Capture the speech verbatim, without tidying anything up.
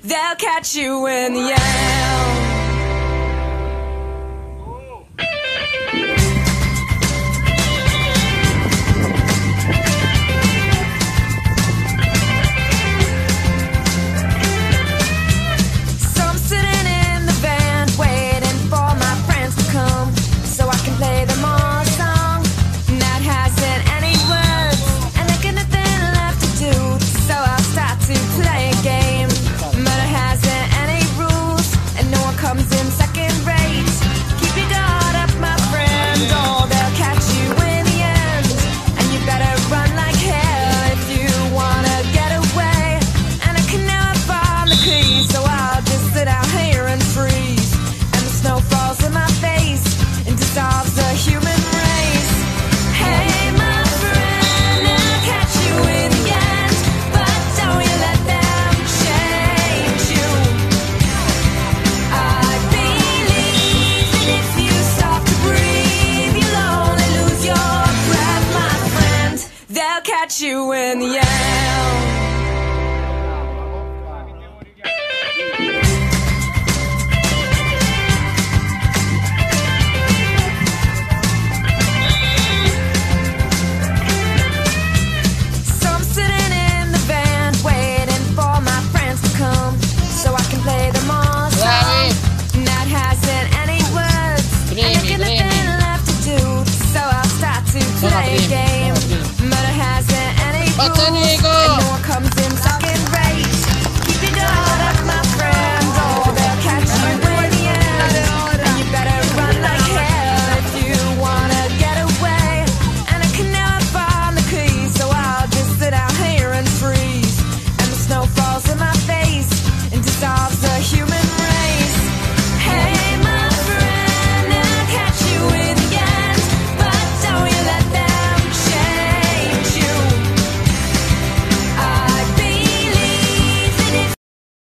they'll catch you in the end. Catch you in the end. So I'm sitting in the van waiting for my friends to come so I can play them all song. And that hasn't any words and there's nothing left to do, so I'll start to play a game. But it hasn't any rules.